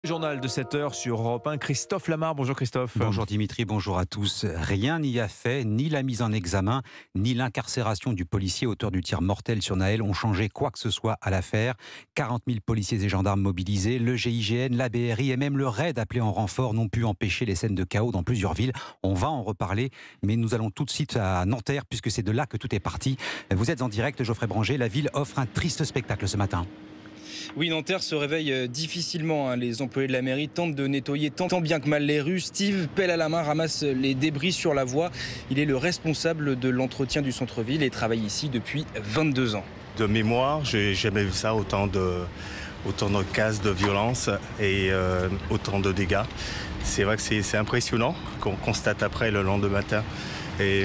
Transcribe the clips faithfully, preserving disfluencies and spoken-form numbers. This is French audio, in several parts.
Journal de sept heures sur Europe un, Christophe Lamar. Bonjour Christophe. Bonjour Dimitri, bonjour à tous. Rien n'y a fait, ni la mise en examen, ni l'incarcération du policier auteur du tir mortel sur Naël ont changé quoi que ce soit à l'affaire. quarante mille policiers et gendarmes mobilisés, le G I G N, la B R I et même le RAID appelé en renfort n'ont pu empêcher les scènes de chaos dans plusieurs villes. On va en reparler, mais nous allons tout de suite à Nanterre puisque c'est de là que tout est parti. Vous êtes en direct, Geoffrey Branger, la ville offre un triste spectacle ce matin. Oui, Nanterre se réveille difficilement. Les employés de la mairie tentent de nettoyer tant bien que mal les rues. Steve, pelle à la main, ramasse les débris sur la voie. Il est le responsable de l'entretien du centre-ville et travaille ici depuis vingt-deux ans. De mémoire, j'ai jamais vu ça, autant de, autant de cases de violence et euh, autant de dégâts. C'est vrai que c'est impressionnant qu'on constate après le lendemain matin et,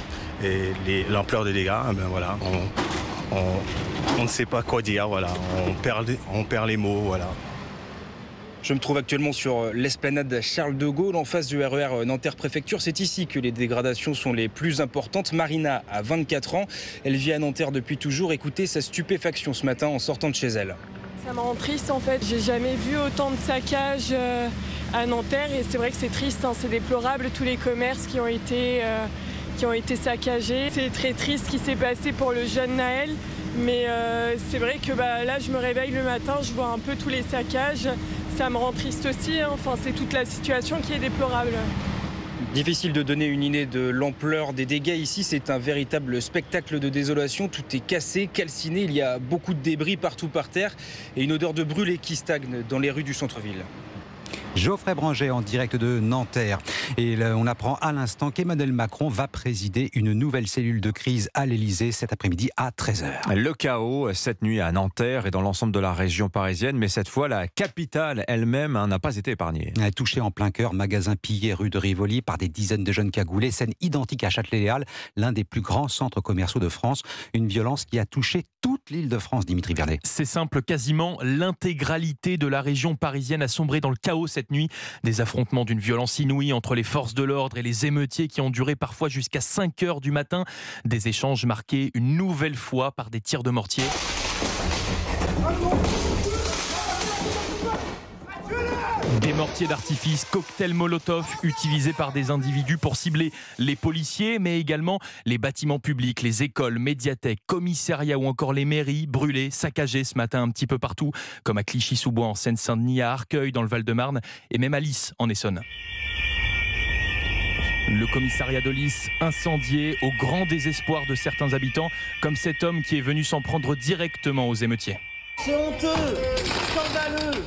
et l'ampleur des dégâts. Ben voilà, on, on, on ne sait pas quoi dire, voilà. on, perd, on perd les mots. Voilà. Je me trouve actuellement sur l'esplanade Charles de Gaulle, en face du R E R Nanterre Préfecture. C'est ici que les dégradations sont les plus importantes. Marina a vingt-quatre ans. Elle vit à Nanterre depuis toujours. Écoutez sa stupéfaction ce matin en sortant de chez elle. Ça me rend triste en fait. J'ai jamais vu autant de saccages à Nanterre et c'est vrai que c'est triste, hein. C'est déplorable tous les commerces qui ont été, euh, qui ont été saccagés. C'est très triste ce qui s'est passé pour le jeune Naël. Mais euh, c'est vrai que bah, là, je me réveille le matin, je vois un peu tous les saccages. Ça me rend triste aussi, hein. Enfin, c'est toute la situation qui est déplorable. Difficile de donner une idée de l'ampleur des dégâts ici. C'est un véritable spectacle de désolation. Tout est cassé, calciné. Il y a beaucoup de débris partout par terre et une odeur de brûlé qui stagne dans les rues du centre-ville. Geoffrey Branger en direct de Nanterre. Et là, on apprend à l'instant qu'Emmanuel Macron va présider une nouvelle cellule de crise à l'Elysée cet après-midi à treize heures. Le chaos cette nuit à Nanterre et dans l'ensemble de la région parisienne, mais cette fois la capitale elle-même hein, n'a pas été épargnée. Touché en plein cœur, magasin pillé rue de Rivoli par des dizaines de jeunes cagoulés, scène identique à Châtelet-Les-Halles, l'un des plus grands centres commerciaux de France. Une violence qui a touché toute l'île de France, Dimitri Vernet. C'est simple, quasiment l'intégralité de la région parisienne a sombré dans le chaos cette nuit. Des affrontements d'une violence inouïe entre les forces de l'ordre et les émeutiers qui ont duré parfois jusqu'à cinq heures du matin. Des échanges marqués une nouvelle fois par des tirs de mortier. Des mortiers d'artifice, cocktails Molotov utilisés par des individus pour cibler les policiers, mais également les bâtiments publics, les écoles, médiathèques, commissariats ou encore les mairies brûlées, saccagées ce matin un petit peu partout, comme à Clichy-sous-Bois en Seine-Saint-Denis, à Arcueil dans le Val-de-Marne et même à Lys en Essonne. Le commissariat de Lys incendié au grand désespoir de certains habitants, comme cet homme qui est venu s'en prendre directement aux émeutiers. C'est honteux, scandaleux.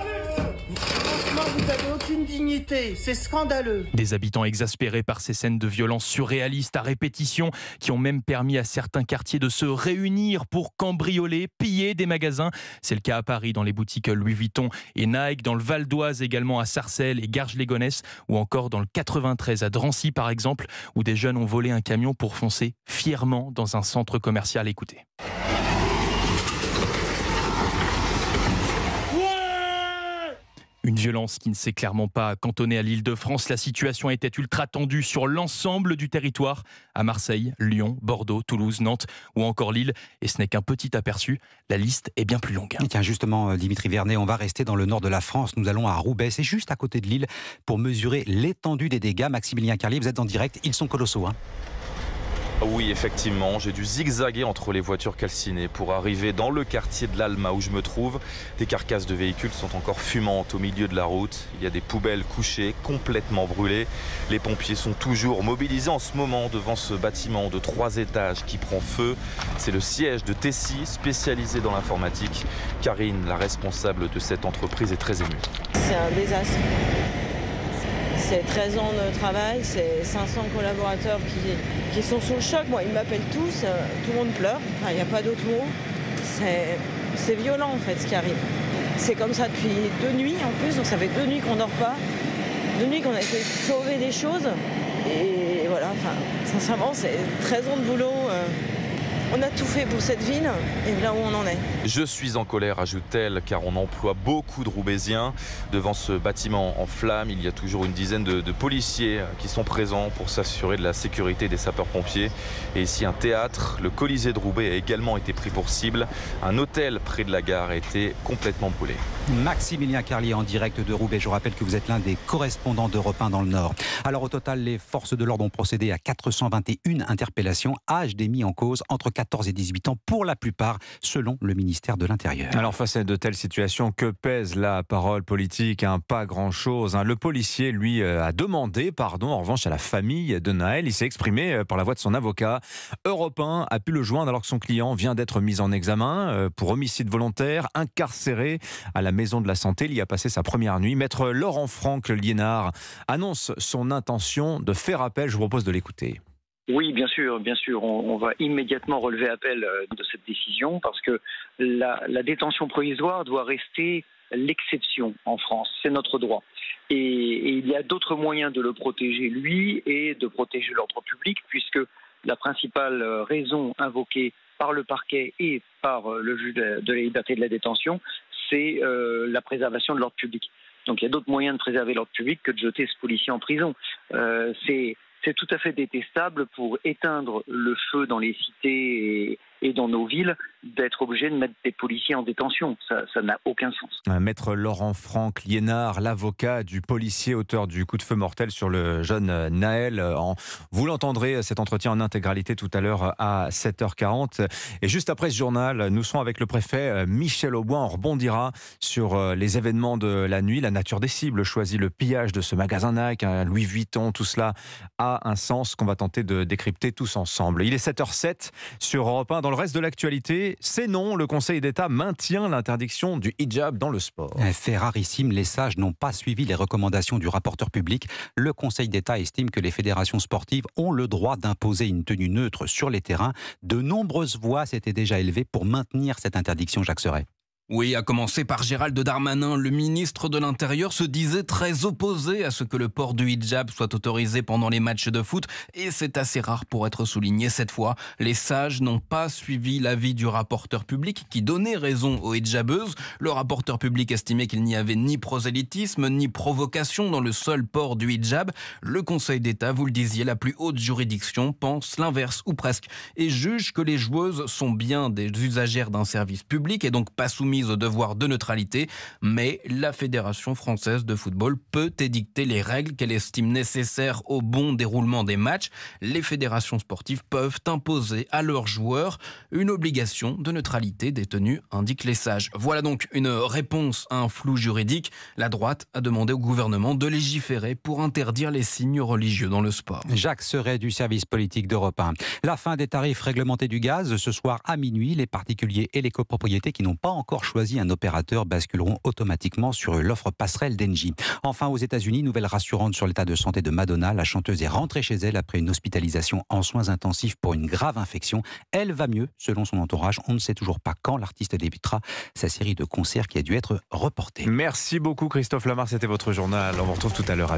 Vous n'avez aucune dignité, c'est scandaleux. Des habitants exaspérés par ces scènes de violence surréalistes à répétition qui ont même permis à certains quartiers de se réunir pour cambrioler, piller des magasins. C'est le cas à Paris dans les boutiques Louis Vuitton et Nike, dans le Val d'Oise également à Sarcelles et Garges-les-Gonesse ou encore dans le quatre-vingt-treize à Drancy par exemple où des jeunes ont volé un camion pour foncer fièrement dans un centre commercial. Écoutez. Une violence qui ne s'est clairement pas cantonnée à l'Île-de-France. La situation était ultra tendue sur l'ensemble du territoire, à Marseille, Lyon, Bordeaux, Toulouse, Nantes ou encore Lille. Et ce n'est qu'un petit aperçu, la liste est bien plus longue. Et tiens, justement, Dimitri Vernet, on va rester dans le nord de la France. Nous allons à Roubaix, c'est juste à côté de Lille, pour mesurer l'étendue des dégâts. Maximilien Carlier, vous êtes en direct, ils sont colossaux, hein. Oui, effectivement, j'ai dû zigzaguer entre les voitures calcinées pour arriver dans le quartier de l'Alma où je me trouve. Des carcasses de véhicules sont encore fumantes au milieu de la route. Il y a des poubelles couchées, complètement brûlées. Les pompiers sont toujours mobilisés en ce moment devant ce bâtiment de trois étages qui prend feu. C'est le siège de Tessie, spécialisé dans l'informatique. Karine, la responsable de cette entreprise, est très émue. C'est un désastre. C'est treize ans de travail, c'est cinq cents collaborateurs qui, qui sont sous le choc. Moi, ils m'appellent tous, euh, tout le monde pleure, il enfin, n'y a pas d'autre mot. C'est violent en fait ce qui arrive. C'est comme ça depuis deux nuits en plus, donc ça fait deux nuits qu'on ne dort pas. Deux nuits qu'on a essayé de sauver des choses. Et voilà, enfin, sincèrement, c'est treize ans de boulot. Euh, On a tout fait pour cette ville et là où on en est. Je suis en colère, ajoute-t-elle, car on emploie beaucoup de Roubaisiens. Devant ce bâtiment en flammes, il y a toujours une dizaine de, de policiers qui sont présents pour s'assurer de la sécurité des sapeurs-pompiers. Et ici, un théâtre, le Colisée de Roubaix, a également été pris pour cible. Un hôtel près de la gare a été complètement brûlé. Maximilien Carlier en direct de Roubaix. Je rappelle que vous êtes l'un des correspondants d'Europe un dans le Nord. Alors au total, les forces de l'ordre ont procédé à quatre cent vingt et une interpellations, âge des mis en cause entre quatorze et dix-huit ans pour la plupart, selon le ministère de l'Intérieur. Alors face à de telles situations, que pèse la parole politique? Hein, pas grand-chose. Hein. Le policier, lui, a demandé pardon en revanche à la famille de Nahel. Il s'est exprimé par la voix de son avocat. Europe un a pu le joindre alors que son client vient d'être mis en examen pour homicide volontaire, incarcéré à la maison de la santé. Il y a passé sa première nuit. Maître Laurent Franck Liénard annonce son intention de faire appel. Je vous propose de l'écouter. Oui, bien sûr, bien sûr. On, on va immédiatement relever appel de cette décision parce que la, la détention provisoire doit rester l'exception en France. C'est notre droit. Et, et il y a d'autres moyens de le protéger, lui, et de protéger l'ordre public, puisque la principale raison invoquée par le parquet et par le juge de la liberté de la détention, c'est euh, la préservation de l'ordre public. Donc il y a d'autres moyens de préserver l'ordre public que de jeter ce policier en prison. Euh, c'est C'est tout à fait détestable pour éteindre le feu dans les cités et, et dans nos villes d'être obligé de mettre des policiers en détention. Ça, ça n'a aucun sens. Maître Laurent Franck Liénard, l'avocat du policier auteur du coup de feu mortel sur le jeune Nahel. En... Vous l'entendrez, cet entretien en intégralité tout à l'heure à sept heures quarante. Et juste après ce journal, nous serons avec le préfet Michel Aubois. On rebondira sur les événements de la nuit, la nature des cibles choisie, le pillage de ce magasin Nike, Louis Vuitton, tout cela a un sens qu'on va tenter de décrypter tous ensemble. Il est sept heures zéro sept sur Europe un. Dans le reste de l'actualité, c'est non, le Conseil d'État maintient l'interdiction du hijab dans le sport. Fait rarissime, les sages n'ont pas suivi les recommandations du rapporteur public. Le Conseil d'État estime que les fédérations sportives ont le droit d'imposer une tenue neutre sur les terrains. De nombreuses voix s'étaient déjà élevées pour maintenir cette interdiction, Jacques Serret. Oui, à commencer par Gérald Darmanin, le ministre de l'Intérieur se disait très opposé à ce que le port du hijab soit autorisé pendant les matchs de foot et c'est assez rare pour être souligné cette fois. Les sages n'ont pas suivi l'avis du rapporteur public qui donnait raison aux hijabeuses. Le rapporteur public estimait qu'il n'y avait ni prosélytisme ni provocation dans le seul port du hijab. Le Conseil d'État, vous le disiez, la plus haute juridiction, pense l'inverse ou presque et juge que les joueuses sont bien des usagères d'un service public et donc pas soumises au devoir de neutralité, mais la Fédération française de football peut édicter les règles qu'elle estime nécessaires au bon déroulement des matchs. Les fédérations sportives peuvent imposer à leurs joueurs une obligation de neutralité des tenues, indiquent les sages. Voilà donc une réponse à un flou juridique. La droite a demandé au gouvernement de légiférer pour interdire les signes religieux dans le sport. Jacques Serret du service politique d'Europe un. La fin des tarifs réglementés du gaz ce soir à minuit. Les particuliers et les copropriétés qui n'ont pas encore choisi un opérateur basculeront automatiquement sur l'offre passerelle d'Engie. Enfin, aux États-Unis, nouvelle rassurante sur l'état de santé de Madonna. La chanteuse est rentrée chez elle après une hospitalisation en soins intensifs pour une grave infection. Elle va mieux, selon son entourage. On ne sait toujours pas quand l'artiste débutera sa série de concerts qui a dû être reportée. Merci beaucoup Christophe Lamar, c'était votre journal. On vous retrouve tout à l'heure.